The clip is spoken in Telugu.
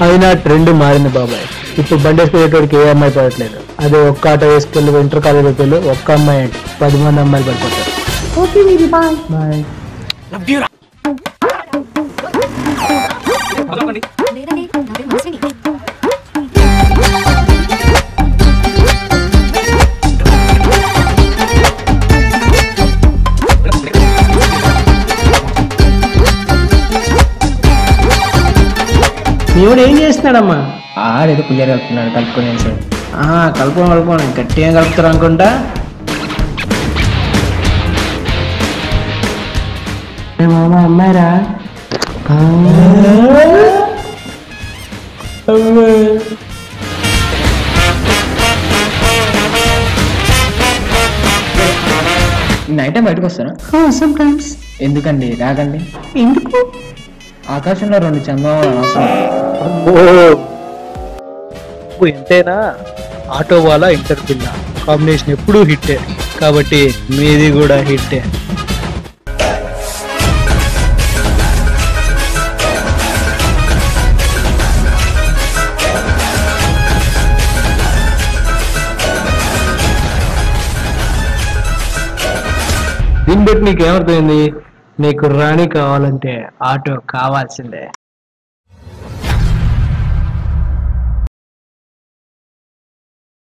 అయినా ట్రెండ్ మారింది బాబాయ్. ఇప్పుడు బండి వేసుకునేటోడికి ఏ అమ్మాయి పడట్లేదు. అదే ఒక్క ఆటో వేసుకెళ్ళి ఇంటర్ కాలేజ్ వెళ్ళు, ఒక్క అమ్మాయి అంటే 10 మంది అమ్మాయిలు పడిపోతారు. ఓకే వీరి బాయ్. బాయ్. దేవుడు ఏం చేస్తున్నాడమ్మా? ఆడేదో పులియర్ కలుపుతున్నాడు. కలుపుకొని సార్ కలుపుకోండి గట్టిగా కలుపుతారు అనుకుంటా. మామ అమ్మాయిరా. నైట్ టైం బయటకు వస్తారా? సమ్టైమ్స్. ఎందుకండి రాకండి? ఎందుకు? ఆకాశంలో 2 చంద్రబాబు ఎంతైనా ఆటో వాలా ఇంటర్ పిల్ల కాంబినేషన్ ఎప్పుడూ హిట్టే, కాబట్టి మీది కూడా హిట్టే. దీన్ని బట్టి నీకేమర్థమైంది? నీకు రాణి కావాలంటే ఆటో కావాల్సిందే.